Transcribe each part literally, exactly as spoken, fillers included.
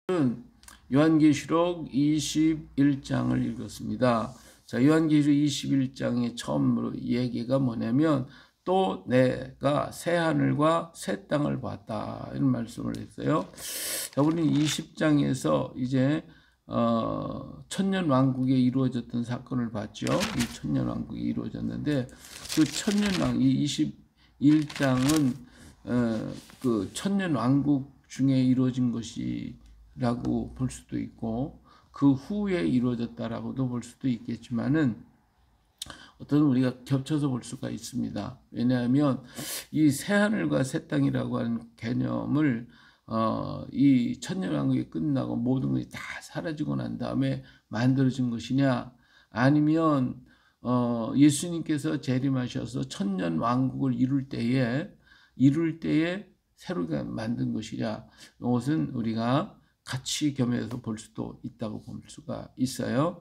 요한계시록 이십일 장을 읽었습니다. 자, 요한계시록 이십일 장의 처음으로 얘기가 뭐냐면 또 내가 새 하늘과 새 땅을 봤다 이런 말씀을 했어요. 자, 우리는 이십 장에서 이제 어, 천년 왕국에 이루어졌던 사건을 봤죠. 이 천년 왕국이 이루어졌는데 그 천년 왕, 이 이십일 장은 어, 그 천년 왕국 중에 이루어진 것이라고 볼 수도 있고 그 후에 이루어졌다라고도 볼 수도 있겠지만은 어떤 우리가 겹쳐서 볼 수가 있습니다. 왜냐하면 이 새하늘과 새 땅이라고 하는 개념을 어, 이 천년왕국이 끝나고 모든 것이 다 사라지고 난 다음에 만들어진 것이냐 아니면 어, 예수님께서 재림하셔서 천년왕국을 이룰 때에 이룰 때에 새롭게 만든 것이냐 이것은 우리가 같이 겸해서 볼 수도 있다고 볼 수가 있어요.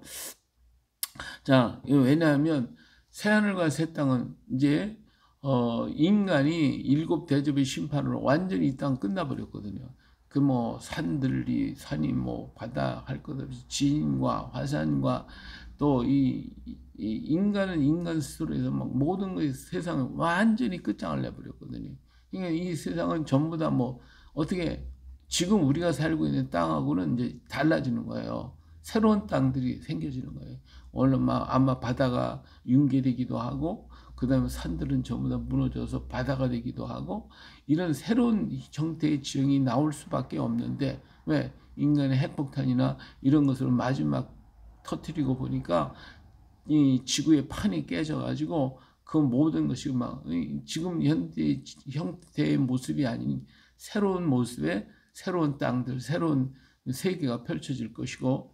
자, 왜냐하면 새하늘과 새 땅은 이제 어, 인간이 일곱 대접의 심판으로 완전히 이 땅 끝나버렸거든요. 그 뭐 산들이 산이 뭐 바다 할 것 없이 지진과 화산과 또 이 이 인간은 인간 스스로에서 막 모든 것이 세상을 완전히 끝장을 내버렸거든요. 그러니까 이 세상은 전부 다 뭐 어떻게 지금 우리가 살고 있는 땅하고는 이제 달라지는 거예요. 새로운 땅들이 생겨지는 거예요. 오늘 막 아마 바다가 융계되기도 하고 그 다음에 산들은 전부 다 무너져서 바다가 되기도 하고 이런 새로운 형태의 지형이 나올 수밖에 없는데 왜? 인간의 핵폭탄이나 이런 것을 마지막 터뜨리고 보니까 이 지구의 판이 깨져가지고 그 모든 것이 막 지금 현대 형태의 모습이 아닌 새로운 모습의 새로운 땅들, 새로운 세계가 펼쳐질 것이고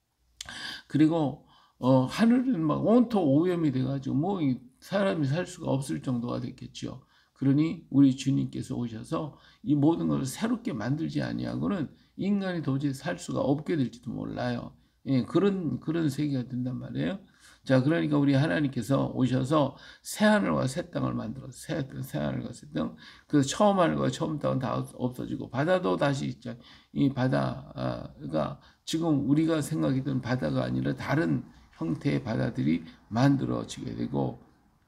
그리고 어, 하늘은 막 온통 오염이 돼가지고 뭐 사람이 살 수가 없을 정도가 됐겠죠. 그러니 우리 주님께서 오셔서 이 모든 것을 새롭게 만들지 아니하고는 인간이 도저히 살 수가 없게 될지도 몰라요. 예, 그런 그런 세계가 된단 말이에요. 자, 그러니까 우리 하나님께서 오셔서 새 하늘과 새 땅을 만들어서 새, 새 하늘과 새 땅, 그 처음 하늘과 처음 땅은 다 없어지고 바다도 다시 있죠. 이 바다가 지금 우리가 생각했던 바다가 아니라 다른 형태의 바다들이 만들어지게 되고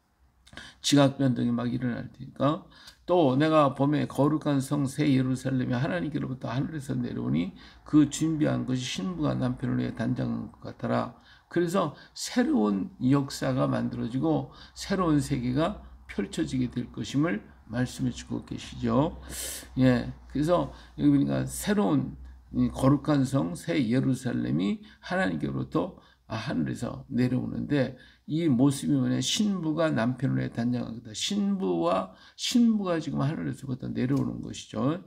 지각 변동이 막 일어날 테니까 또 내가 봄에 거룩한 성 새 예루살렘이 하나님께로부터 하늘에서 내려오니 그 준비한 것이 신부가 남편을 위해 단장한 것 같더라. 그래서 새로운 역사가 만들어지고 새로운 세계가 펼쳐지게 될 것임을 말씀해 주고 계시죠. 예, 그래서 여기 보니까 새로운 거룩한 성 새 예루살렘이 하나님께로부터 하늘에서 내려오는데 이 모습이 뭐냐 신부가 남편을 위해 단장한 거다. 신부와 신부가 지금 하늘에서부터 내려오는 것이죠.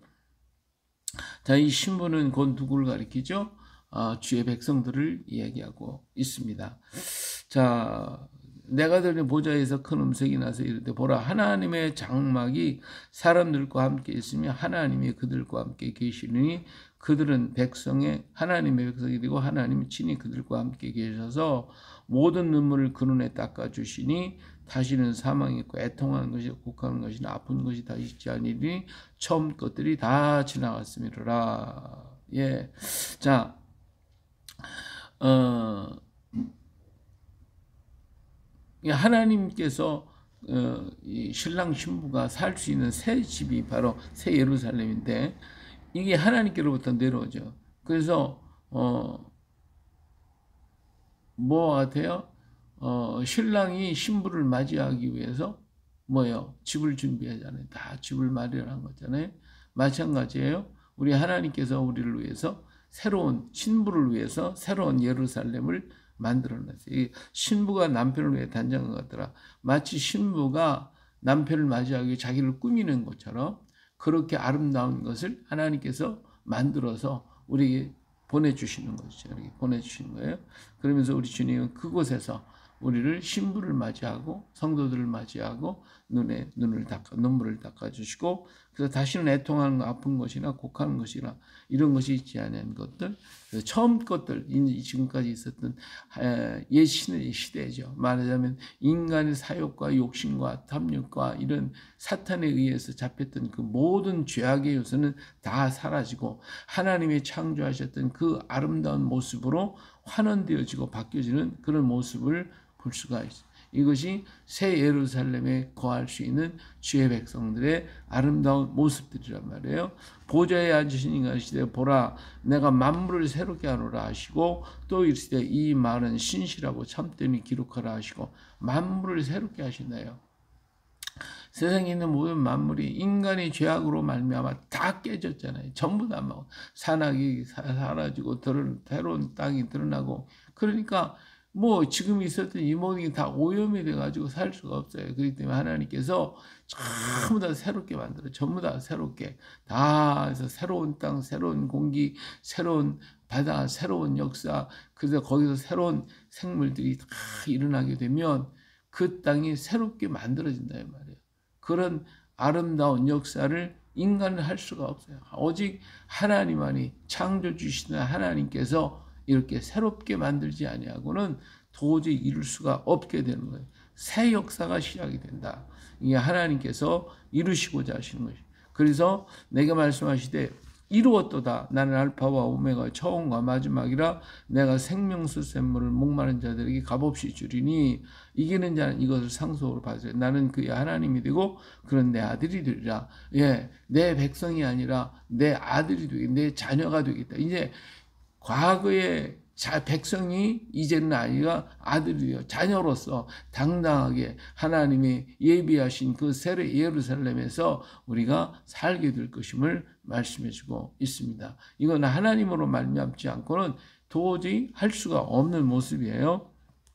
자, 이 신부는 곧 누구를 가리키죠? 아, 주의 백성들을 이야기하고 있습니다. 자, 내가 들린 보좌에서 큰 음성이 나서 이르되 보라 하나님의 장막이 사람들과 함께 있으며 하나님이 그들과 함께 계시느니 그들은 백성의 하나님의 백성이 되고 하나님이 친히 그들과 함께 계셔서 모든 눈물을 그 눈에 닦아주시니 다시는 사망이 있고 애통하는 것이 곡하는 것이나 아픈 것이 다 있지 아니니 처음 것들이 다 지나갔음이로라. 예, 자, 어, 하나님께서 어, 이 신랑 신부가 살 수 있는 새 집이 바로 새 예루살렘인데 이게 하나님께로부터 내려오죠. 그래서 어, 뭐 같아요? 어, 신랑이 신부를 맞이하기 위해서 뭐예요? 집을 준비하잖아요. 다 집을 마련한 거잖아요. 마찬가지예요. 우리 하나님께서 우리를 위해서 새로운 신부를 위해서 새로운 예루살렘을 만들어놨어요. 신부가 남편을 위해 단장한 것 같더라. 마치 신부가 남편을 맞이하기 위해 자기를 꾸미는 것처럼 그렇게 아름다운 것을 하나님께서 만들어서 우리에게 보내주시는 것이죠. 이렇게 보내주시는 거예요. 그러면서 우리 주님은 그곳에서 우리를 신부를 맞이하고 성도들을 맞이하고 눈에 눈을 닦아 눈물을 닦아주시고 그래서 다시는 애통하는 거, 아픈 것이나 곡하는 것이나 이런 것이 있지 않은 것들, 처음 것들, 지금까지 있었던 옛 신의 시대죠. 말하자면 인간의 사욕과 욕심과 탐욕과 이런 사탄에 의해서 잡혔던 그 모든 죄악의 요소는 다 사라지고 하나님이 창조하셨던 그 아름다운 모습으로 환원되어지고 바뀌어지는 그런 모습을 볼 수가 있어요. 이것이 새 예루살렘에 거할 수 있는 주의 백성들의 아름다운 모습들이란 말이에요. 보좌에 앉으신 인간 시대에 보라 내가 만물을 새롭게 하노라 하시고 또 이르시되 이 말은 신실하고 참되니 기록하라 하시고 만물을 새롭게 하신다요. 세상에 있는 모든 만물이 인간의 죄악으로 말미암아 다 깨졌잖아요. 전부 다 막 산악이 사라지고 새로운 땅이 드러나고 그러니까 뭐 지금 있었던 이 모든 게 다 오염이 돼가지고 살 수가 없어요. 그렇기 때문에 하나님께서 전부 다 새롭게 만들어 전부 다 새롭게 다 해서 새로운 땅, 새로운 공기, 새로운 바다, 새로운 역사 그래서 거기서 새로운 생물들이 다 일어나게 되면 그 땅이 새롭게 만들어진다 이 말이에요. 그런 아름다운 역사를 인간은 할 수가 없어요. 오직 하나님만이 창조 주시는 하나님께서 이렇게 새롭게 만들지 아니하고는 도저히 이룰 수가 없게 되는 거예요. 새 역사가 시작이 된다. 이게 하나님께서 이루시고자 하시는 것이에요. 그래서 내게 말씀하시되 이루었도다. 나는 알파와 오메가 처음과 마지막이라 내가 생명수 샘물을 목마른 자들에게 값없이 주리니 이기는 자는 이것을 상속으로 받으세요. 나는 그의 하나님이 되고 그런 내 아들이 되리라. 예, 내 백성이 아니라 내 아들이 되겠다. 내 자녀가 되겠다. 이제 과거의 자, 백성이 이제는 아니라 아들이요 자녀로서 당당하게 하나님이 예비하신 그 새 예루살렘에서 우리가 살게 될 것임을 말씀해주고 있습니다. 이건 하나님으로 말미암지 않고는 도저히 할 수가 없는 모습이에요.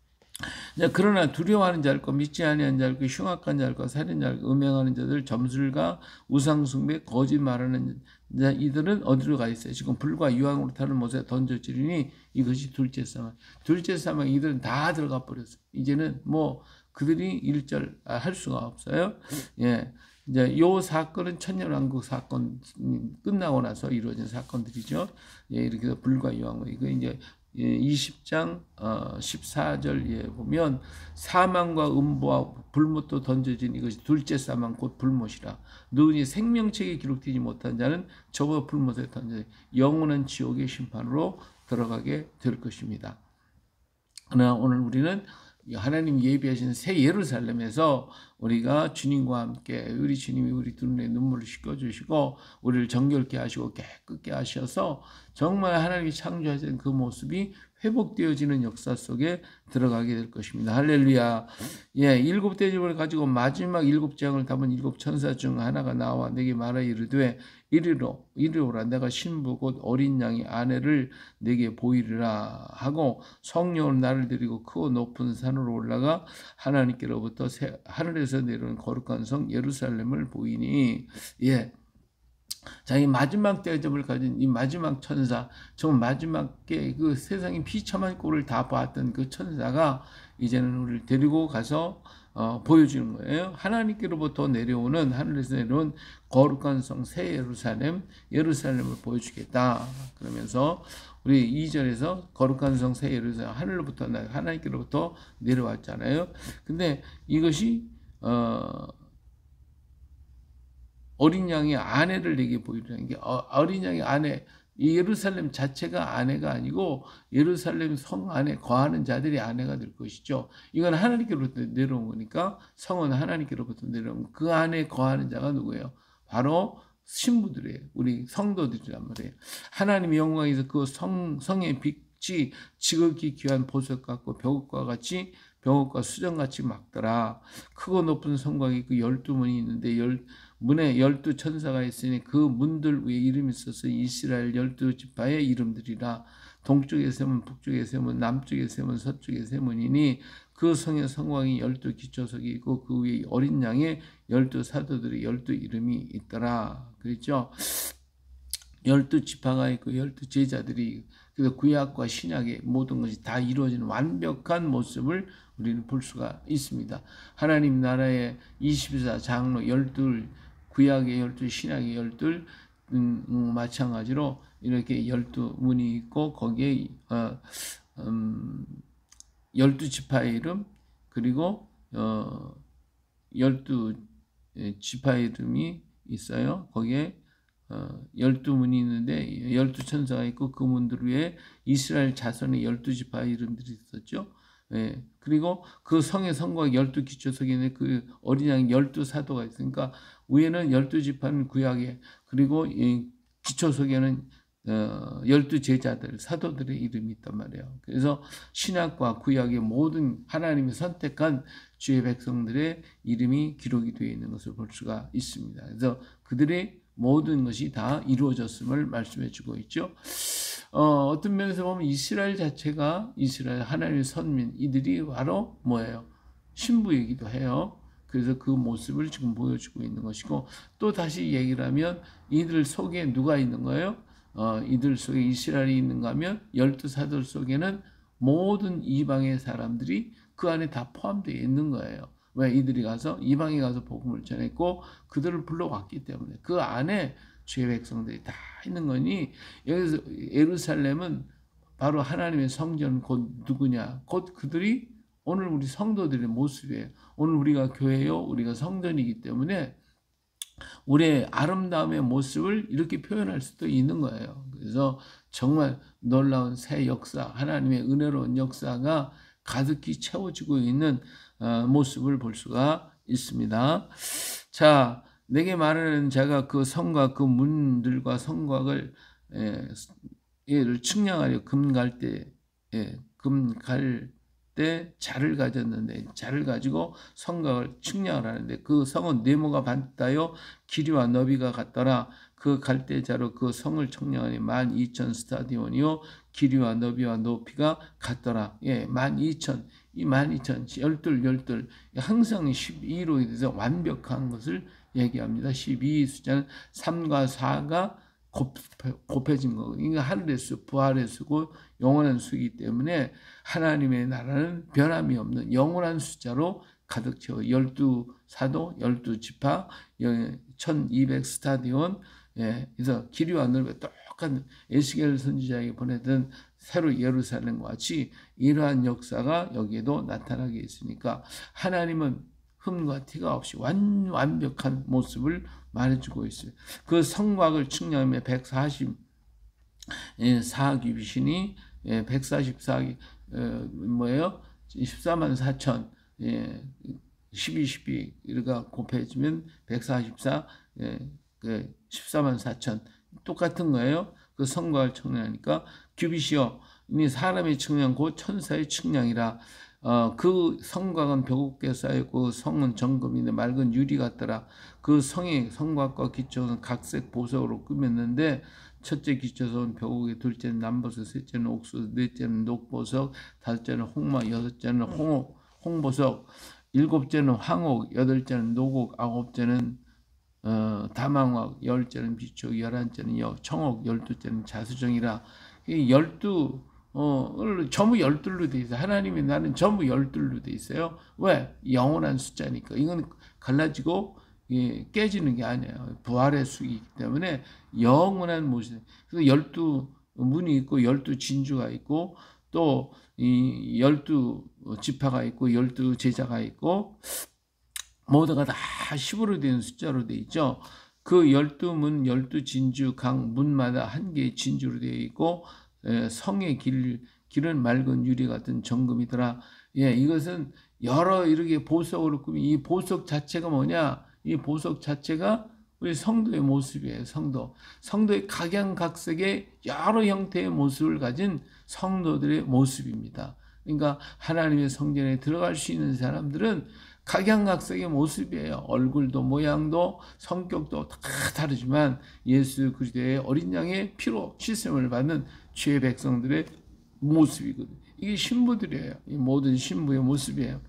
그러나 두려워하는 자들과 믿지 아니하는 자들과 흉악한 자들과 살인자들과 음행하는 자들 점술가 우상숭배 거짓 말하는 자 이들은 어디로 가 있어요? 지금 불과 유황으로 타는 못에 던져지리니 이것이 둘째 사망. 둘째 사망 이들은 다 들어가 버렸어요. 이제는 뭐 그들이 일절 할 수가 없어요. 예. 이제 요 사건은 천년왕국 사건 끝나고 나서 이루어진 사건들이죠. 예, 이렇게 해서 불과 유황 이거 이제 이십 장 십사 절에 보면 사망과 음보와 불못도 던져진 이것이 둘째 사망 곧 불못이라 누구니 생명책에 기록되지 못한 자는 저와 불못에 던져 영원한 지옥의 심판으로 들어가게 될 것입니다. 그러나 오늘 우리는 하나님 예비하신 새 예루살렘에서 우리가 주님과 함께 우리 주님이 우리 두 눈에 눈물을 씻겨주시고 우리를 정결케 하시고 깨끗게 하셔서 정말 하나님이 창조하신 그 모습이 회복되어지는 역사 속에 들어가게 될 것입니다. 할렐루야. 예, 일곱 대접을 가지고 마지막 일곱 장을 담은 일곱 천사 중 하나가 나와 내게 말하 이르되 이리로 이리오라 내가 신부 곧 어린 양의 아내를 내게 보이리라 하고 성령은 나를 데리고 크고 높은 산으로 올라가 하나님께로부터 새, 하늘에서 내려온 거룩한 성 예루살렘을 보이니 예. 자, 이 마지막 대접을 가진 이 마지막 천사, 정말 마지막에 그 세상의 비참한 꼴을 다 봤던 그 천사가 이제는 우리를 데리고 가서 어, 보여주는 거예요. 하나님께로부터 내려오는 하늘에서 내려온 거룩한 성 새 예루살렘, 예루살렘을 보여주겠다. 그러면서 우리 이 절에서 거룩한 성 새 예루살렘 하늘로부터 하나님께로부터 내려왔잖아요. 근데 이것이 어. 어린 양의 아내를 내게 보이라는 게 어린 양의 아내 이 예루살렘 자체가 아내가 아니고 예루살렘 성 안에 거하는 자들이 아내가 될 것이죠. 이건 하나님께로부터 내려온 거니까 성은 하나님께로부터 내려온 그 안에 거하는 자가 누구예요? 바로 신부들이에요. 우리 성도들이란 말이에요. 하나님의 영광에서 그 성, 성의 빛이 지극히 귀한 보석 같고 벽과 같이 벽과 수정같이 막더라. 크고 높은 성곽이 그 열두 문이 있는데 열 문에 열두 천사가 있으니 그 문들 위에 이름이 있어서 이스라엘 열두 지파의 이름들이라. 동쪽의 세문, 북쪽의 세문, 남쪽의 세문, 서쪽의 세문이니 그 성의 성곽이 열두 기초석이 있고 그 위에 어린 양의 열두 사도들의 열두 이름이 있더라. 그렇죠? 열두 지파가 있고 열두 제자들이 그래서 구약과 신약의 모든 것이 다 이루어진 완벽한 모습을 우리는 볼 수가 있습니다. 하나님 나라의 이십사 장로 열둘 구약의 열두, 신약의 열둘, 음, 음, 마찬가지로 이렇게 열두 문이 있고 거기에 어, 음, 열두 지파의 이름 그리고 어, 열두 지파의 이름이 있어요. 거기에 어, 열두 문이 있는데 열두 천사가 있고 그 문들 위에 이스라엘 자손의 열두 지파의 이름들이 있었죠. 예. 그리고 그 성의 성곽 열두 기초석에 있는 그 어린 양 열두 사도가 있으니까 위에는 열두 지파는 구약에 그리고 이 기초석에는 어, 열두 제자들 사도들의 이름이 있단 말이에요. 그래서 신약과 구약의 모든 하나님이 선택한 주의 백성들의 이름이 기록이 되어 있는 것을 볼 수가 있습니다. 그래서 그들의 모든 것이 다 이루어졌음을 말씀해 주고 있죠. 어, 어떤 면에서 보면 이스라엘 자체가 이스라엘 하나님의 선민 이들이 바로 뭐예요? 신부이기도 해요. 그래서 그 모습을 지금 보여주고 있는 것이고 또 다시 얘기를 하면 이들 속에 누가 있는 거예요? 어, 이들 속에 이스라엘이 있는가 하면 열두 사도 속에는 모든 이방의 사람들이 그 안에 다 포함되어 있는 거예요. 왜? 이들이 가서 이방에 가서 복음을 전했고 그들을 불러왔기 때문에 그 안에 주의 백성들이 다 있는 거니 여기서 예루살렘은 바로 하나님의 성전 곧 누구냐? 곧 그들이 오늘 우리 성도들의 모습이에요. 오늘 우리가 교회요, 우리가 성전이기 때문에 우리의 아름다움의 모습을 이렇게 표현할 수도 있는 거예요. 그래서 정말 놀라운 새 역사, 하나님의 은혜로운 역사가 가득히 채워지고 있는 모습을 볼 수가 있습니다. 자, 내게 말하는 자가 그 성곽, 그 문들과 성곽을 얘를 측량하려 금갈대, 금갈 때 자를 가졌는데 자를 가지고 성곽을 측량을 하는데 그 성은 네모가 반듯하여 길이와 너비가 같더라. 그 갈대자로 그 성을 측량하니 만 이천 스타디온이요 길이와 너비와 높이가 같더라. 예, 만 이천 이 만 이천 열둘 열둘 항상 십이로 돼서 완벽한 것을 얘기합니다. 십이 숫자는 삼과 사가 곱, 곱해진 거. 이게 하늘의 수, 부활의 수고 영원한 수이기 때문에 하나님의 나라는 변함이 없는 영원한 숫자로 가득 채워 열두 사도, 열두 지파, 천이백 스타디온. 예, 그래서 길이와 넓이가 똑같은 에스겔 선지자에게 보내던 새로 예루살렘과 같이 이러한 역사가 여기에도 나타나게 있으니까 하나님은 흠과 티가 없이 완, 완벽한 모습을 말해주고 있어요. 그 성곽을 측량하면 백사십사 규빗이니 백사십사 뭐예요? 십사만 사천 예, 십이, 십이 이가 곱해지면 백사십사 예, 그 십사만 사천 똑같은 거예요. 그 성곽을 측량하니까 규빗이요 이니 사람의 측량 곧 천사의 측량이라. 어, 그 성곽은 벽옥에 쌓였고 성은 정금인데 맑은 유리 같더라. 그 성의 성곽과 기초는 각색 보석으로 꾸몄는데 첫째 기초석은 벽옥에, 둘째는 남보석, 셋째는 옥수수, 넷째는 녹보석, 다섯째는 홍마, 여섯째는 홍옥, 홍보석, 일곱째는 황옥, 여덟째는 녹옥, 아홉째는 어, 다망옥, 열째는 비촉, 열한째는 여, 청옥, 열두째는 자수정이라. 이 열두 어, 전부 열둘로 돼 있어요. 하나님이 나는 전부 열둘로 돼 있어요. 왜? 영원한 숫자니까. 이건 갈라지고 예, 깨지는 게 아니에요. 부활의 수이기 때문에 영원한 모습. 그래서 열두 문이 있고 열두 진주가 있고 또 이 열두 지파가 있고 열두 제자가 있고 모두가 다 십으로 된 숫자로 돼 있죠. 그 열두 문, 열두 진주 각 문마다 한 개의 진주로 되어 있고 성의 길, 길은 맑은 유리 같은 정금이더라. 예, 이것은 여러 이렇게 보석으로 꾸민 이 보석 자체가 뭐냐? 이 보석 자체가 우리 성도의 모습이에요. 성도. 성도의 각양각색의 여러 형태의 모습을 가진 성도들의 모습입니다. 그러니까 하나님의 성전에 들어갈 수 있는 사람들은 각양각색의 모습이에요. 얼굴도 모양도 성격도 다 다르지만 예수 그리스도의 어린 양의 피로 씻음을 받는 주의 백성들의 모습이거든요. 이게 신부들이에요. 이 모든 신부의 모습이에요.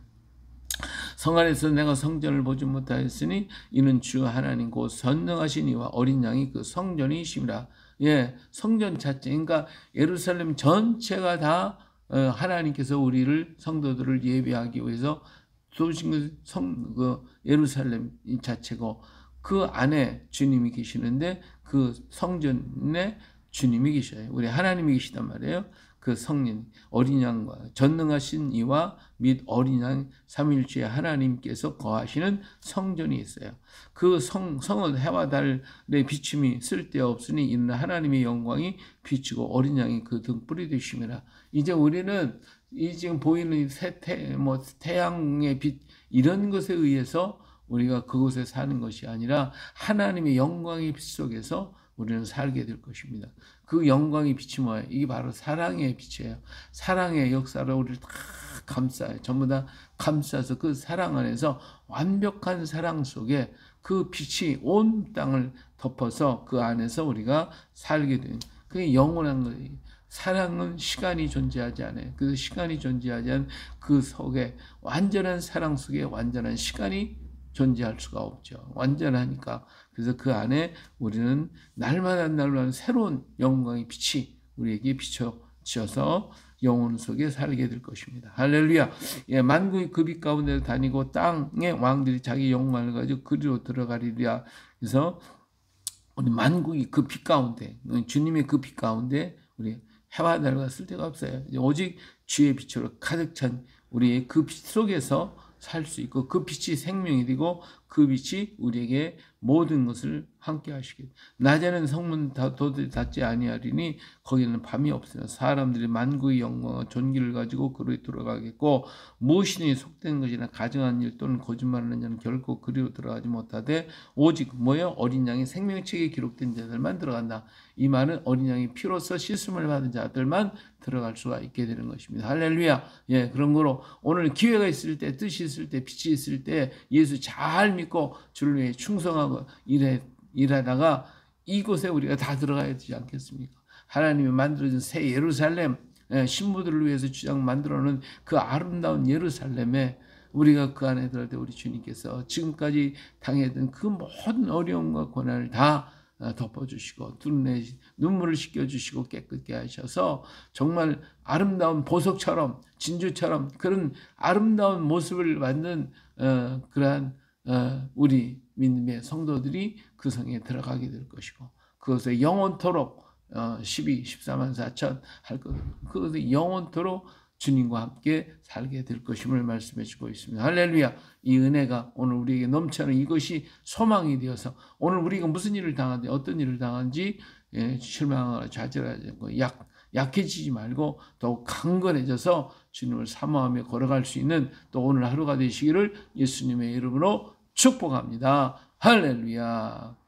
성 안에서 내가 성전을 보지 못하였으니 이는 주 하나님 곧 선능하신 이와 어린 양이 그 성전이심이라. 예, 성전 자체, 그러니까 예루살렘 전체가 다 하나님께서 우리를 성도들을 예배하기 위해서 도우신 성, 그 예루살렘 자체고 그 안에 주님이 계시는데 그 성전에 주님이 계셔요. 우리 하나님이 계시단 말이에요. 그 성령, 어린 양과 전능하신 이와 및 어린 양 삼일주의 하나님께서 거하시는 성전이 있어요. 그 성, 성은 해와 달의 비춤이 쓸데없으니 이는 하나님의 영광이 비추고 어린 양이 그 등불이 되심이라. 이제 우리는 이 지금 보이는 새 태, 뭐 태양의 빛 이런 것에 의해서 우리가 그곳에 사는 것이 아니라 하나님의 영광의 빛 속에서 우리는 살게 될 것입니다. 그 영광의 빛이 뭐예요? 이게 바로 사랑의 빛이에요. 사랑의 역사로 우리를 다 감싸요. 전부 다 감싸서 그 사랑 안에서 완벽한 사랑 속에 그 빛이 온 땅을 덮어서 그 안에서 우리가 살게 되는 그게 영원한 거예요. 사랑은 시간이 존재하지 않아요. 그 시간이 존재하지 않은 그 속에 완전한 사랑 속에 완전한 시간이 존재할 수가 없죠. 완전하니까. 그래서 그 안에 우리는 날마다 날마다 새로운 영광의 빛이 우리에게 비춰져서 영혼 속에 살게 될 것입니다. 할렐루야. 예, 만국이 그 빛 가운데 다니고 땅의 왕들이 자기 영광을 가지고 그리로 들어가리라. 그래서 우리 만국이 그 빛 가운데, 주님의 그 빛 가운데 우리 해와 달과 쓸데가 없어요. 오직 주의 빛으로 가득 찬 우리의 그 빛 속에서 살 수 있고 그 빛이 생명이 되고 그 빛이 우리에게 모든 것을 함께 하시길. 낮에는 성문 도저히 닫지 아니하리니 거기는 밤이 없으나 사람들이 만국의 영광과 존귀를 가지고 그리로 들어가겠고 무엇이니 속된 것이나 가증한 일 또는 거짓말하는 자는 결코 그리로 들어가지 못하되 오직 뭐요? 어린 양의 생명책에 기록된 자들만 들어간다. 이 말은 어린 양의 피로써 씻음을 받은 자들만 들어갈 수가 있게 되는 것입니다. 할렐루야. 예, 그런 거로 오늘 기회가 있을 때, 뜻이 있을 때, 빛이 있을 때 예수 잘 믿고 주를 위해 충성하고 일해, 일하다가 이곳에 우리가 다 들어가야 되지 않겠습니까? 하나님이 만들어준 새 예루살렘, 예, 신부들을 위해서 주장 만들어놓은 그 아름다운 예루살렘에 우리가 그 안에 들어갈 때 우리 주님께서 지금까지 당했던 그 모든 어려움과 고난을 다 덮어주시고 눈물을 씻겨주시고 깨끗게 하셔서 정말 아름다운 보석처럼 진주처럼 그런 아름다운 모습을 만든 어, 그러한 어, 우리 믿음의 성도들이 그 성에 들어가게 될 것이고 그것에 영원토록 어, 십이, 십사만 사천 할 것, 그것에 영원토록 주님과 함께 살게 될 것임을 말씀해 주고 있습니다. 할렐루야. 이 은혜가 오늘 우리에게 넘쳐는 이것이 소망이 되어서 오늘 우리가 무슨 일을 당하는지 어떤 일을 당한지 예, 실망하거나 좌절하지 않고 약, 약해지지 말고 더욱 강건해져서 주님을 사모하며 걸어갈 수 있는 또 오늘 하루가 되시기를 예수님의 이름으로 축복합니다. 할렐루야.